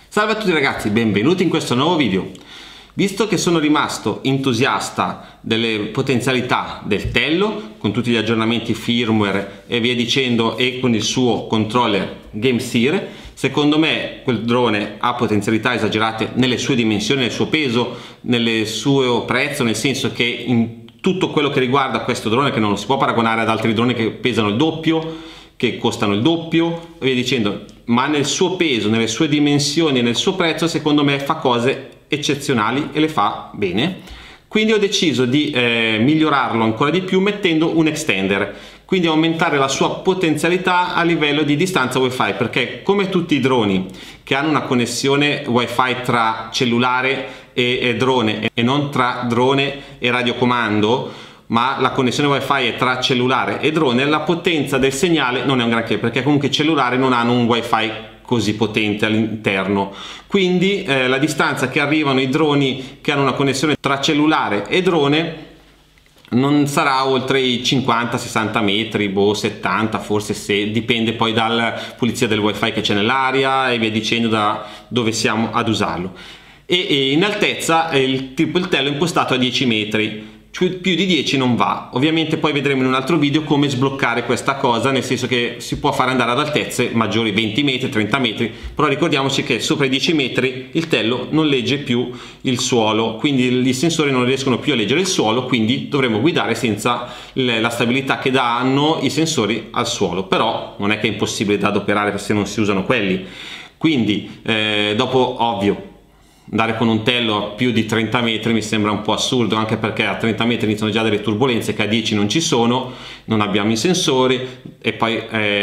Salve a tutti ragazzi, benvenuti in questo nuovo video. Visto che sono rimasto entusiasta delle potenzialità del Tello, con tutti gli aggiornamenti firmware e via dicendo, e con il suo controller GameSeer, secondo me quel drone ha potenzialità esagerate nelle sue dimensioni, nel suo peso, nel suo prezzo, nel senso che in tutto quello che riguarda questo drone, che non lo si può paragonare ad altri droni che pesano il doppio, che costano il doppio e via dicendo, ma nel suo peso, nelle sue dimensioni e nel suo prezzo, secondo me fa cose eccezionali e le fa bene. Quindi ho deciso di migliorarlo ancora di più mettendo un extender, quindi aumentare la sua potenzialità a livello di distanza wifi, perché come tutti i droni che hanno una connessione wifi tra cellulare e drone e non tra drone e radiocomando, ma la connessione wifi è tra cellulare e drone, la potenza del segnale non è un granché, perché comunque i cellulari non hanno un wifi così potente all'interno, quindi la distanza che arrivano i droni che hanno una connessione tra cellulare e drone non sarà oltre i 50-60 metri, 70 forse, se dipende poi dalla pulizia del wifi che c'è nell'area e via dicendo, da dove siamo ad usarlo. E in altezza il Tello è impostato a 10 metri, più di 10 non va. Ovviamente poi vedremo in un altro video come sbloccare questa cosa, nel senso che si può fare andare ad altezze maggiori, 20 metri, 30 metri, però ricordiamoci che sopra i 10 metri il Tello non legge più il suolo, quindi i sensori non riescono più a leggere il suolo, quindi dovremo guidare senza la stabilità che danno i sensori al suolo. Però non è che è impossibile da adoperare se non si usano quelli, quindi dopo ovvio andare con un Tello a più di 30 metri mi sembra un po' assurdo, anche perché a 30 metri iniziano già delle turbolenze che a 10 non ci sono, non abbiamo i sensori e poi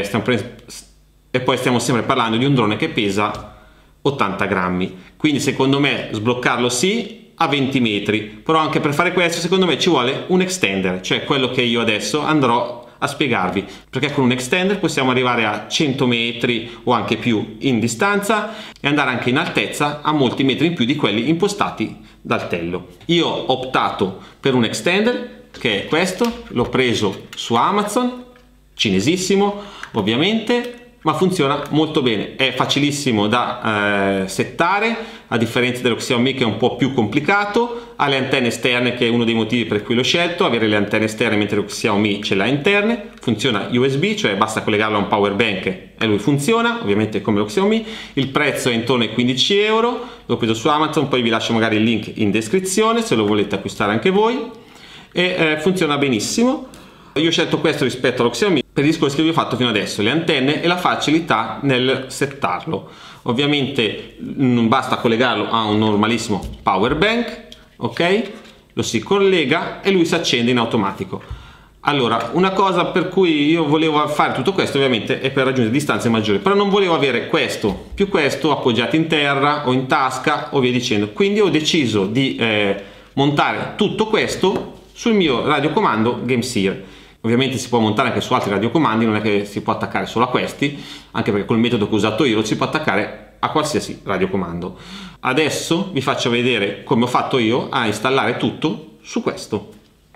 stiamo sempre parlando di un drone che pesa 80 grammi, quindi secondo me sbloccarlo sì a 20 metri, però anche per fare questo secondo me ci vuole un extender, cioè quello che io adesso andrò a spiegarvi, perché con un extender possiamo arrivare a 100 metri o anche più in distanza e andare anche in altezza a molti metri in più di quelli impostati dal Tello. Io ho optato per un extender che è questo, l'ho preso su Amazon, cinesissimo ovviamente, ma funziona molto bene, è facilissimo da settare, a differenza dello Xiaomi che è un po' più complicato. Ha le antenne esterne, che è uno dei motivi per cui l'ho scelto, avere le antenne esterne, mentre lo Xiaomi ce l'ha interne. Funziona USB, cioè basta collegarlo a un power bank e lui funziona, ovviamente come lo Xiaomi. Il prezzo è intorno ai 15 euro, l'ho preso su Amazon, poi vi lascio magari il link in descrizione se lo volete acquistare anche voi, e funziona benissimo. Io ho scelto questo rispetto allo Xiaomi per i discorsi che vi ho fatto fino adesso, le antenne e la facilità nel settarlo. Ovviamente non basta collegarlo a un normalissimo power bank, ok? Lo si collega e lui si accende in automatico. Allora, una cosa per cui io volevo fare tutto questo ovviamente è per raggiungere distanze maggiori, però non volevo avere questo più questo appoggiati in terra o in tasca o via dicendo, quindi ho deciso di montare tutto questo sul mio radiocomando GameSeer. Ovviamente si può montare anche su altri radiocomandi, non è che si può attaccare solo a questi, anche perché col metodo che ho usato io si può attaccare a qualsiasi radiocomando. Adesso vi faccio vedere come ho fatto io a installare tutto su questo.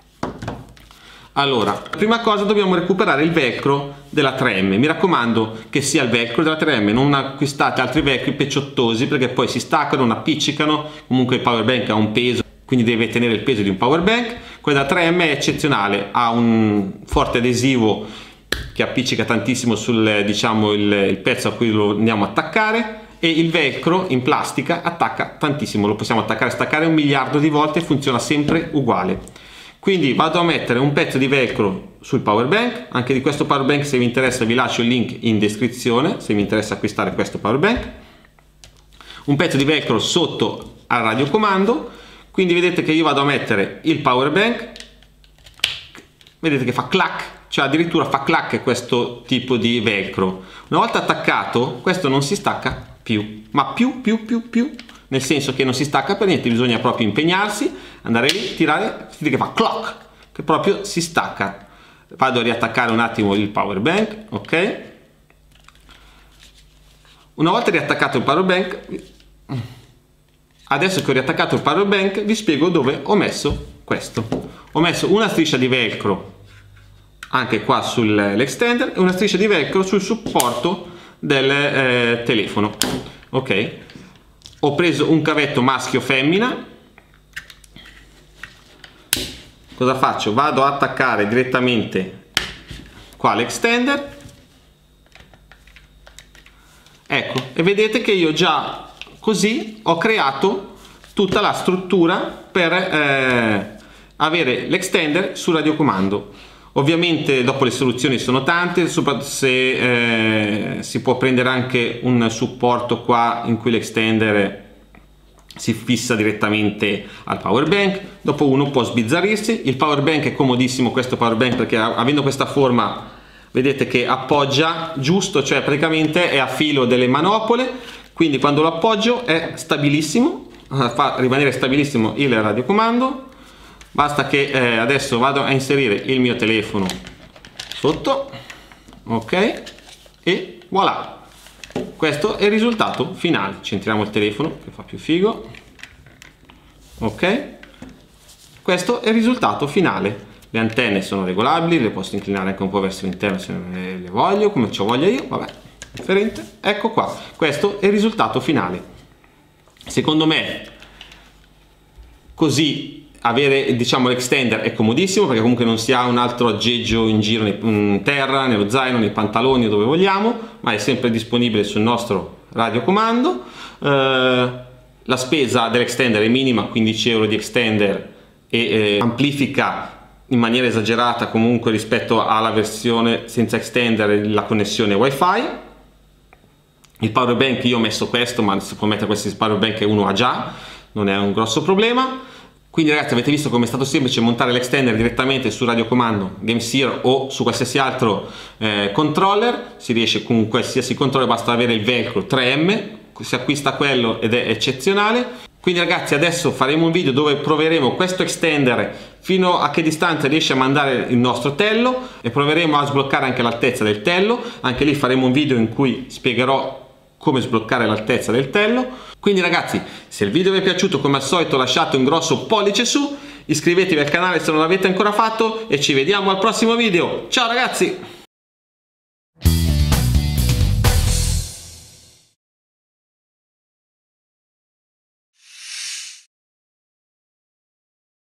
Allora, prima cosa dobbiamo recuperare il velcro della 3M. Mi raccomando che sia il velcro della 3M, non acquistate altri velcri pecciottosi perché poi si staccano, non appiccicano. Comunque il power bank ha un peso, quindi deve tenere il peso di un power bank. Quella da 3M è eccezionale, ha un forte adesivo che appiccica tantissimo sul, diciamo, il pezzo a cui lo andiamo a attaccare, e il velcro in plastica attacca tantissimo, lo possiamo attaccare e staccare 1 miliardo di volte e funziona sempre uguale. Quindi vado a mettere un pezzo di velcro sul power bank, anche di questo power bank se vi interessa vi lascio il link in descrizione se vi interessa acquistare questo power bank. Un pezzo di velcro sotto al radiocomando. Quindi vedete che io vado a mettere il power bank, vedete che fa clac, cioè addirittura fa clac questo tipo di velcro. Una volta attaccato questo non si stacca più, ma più, nel senso che non si stacca per niente, bisogna proprio impegnarsi, andare lì, tirare, vedete che fa clock, che proprio si stacca. Vado a riattaccare un attimo il power bank, ok? Una volta riattaccato il power bank, adesso che ho riattaccato il power bank vi spiego dove ho messo questo. Ho messo una striscia di velcro anche qua sull'extender e una striscia di velcro sul supporto del telefono, ok? ho preso un cavetto maschio femmina. Cosa faccio? Vado a attaccare direttamente qua l'extender, ecco, e vedete che io già così ho creato tutta la struttura per avere l'extender su radiocomando. Ovviamente dopo le soluzioni sono tante, se si può prendere anche un supporto qua in cui l'extender si fissa direttamente al power bank. Dopo uno può sbizzarrirsi. Il power bank è comodissimo, questo power bank, perché avendo questa forma vedete che appoggia giusto, cioè praticamente è a filo delle manopole, quindi quando lo appoggio è stabilissimo, fa rimanere stabilissimo il radiocomando. Basta che adesso vado a inserire il mio telefono sotto, ok, e voilà, questo è il risultato finale. Centriamo il telefono che fa più figo, ok, questo è il risultato finale. Le antenne sono regolabili, le posso inclinare anche un po' verso l'interno se le voglio, come ci voglia io, vabbè, differente. Ecco qua, questo è il risultato finale. Secondo me così avere, diciamo, l'extender è comodissimo, perché comunque non si ha un altro aggeggio in giro in terra, nello zaino, nei pantaloni o dove vogliamo, ma è sempre disponibile sul nostro radiocomando. La spesa dell'extender è minima, 15 euro di extender, e amplifica in maniera esagerata comunque rispetto alla versione senza extender la connessione wifi. Il power bank, io ho messo questo, ma si può mettere questi power bank che uno ha già, non è un grosso problema. Quindi ragazzi, avete visto come è stato semplice montare l'extender direttamente su radiocomando GameSeer o su qualsiasi altro controller. Si riesce con qualsiasi controller, basta avere il velcro 3M, si acquista quello ed è eccezionale. Quindi ragazzi, adesso faremo un video dove proveremo questo extender fino a che distanza riesce a mandare il nostro tello, e proveremo a sbloccare anche l'altezza del tello. Anche lì faremo un video in cui spiegherò come sbloccare l'altezza del tello. Quindi ragazzi, se il video vi è piaciuto, come al solito lasciate un grosso pollice su, iscrivetevi al canale se non l'avete ancora fatto e ci vediamo al prossimo video. Ciao ragazzi!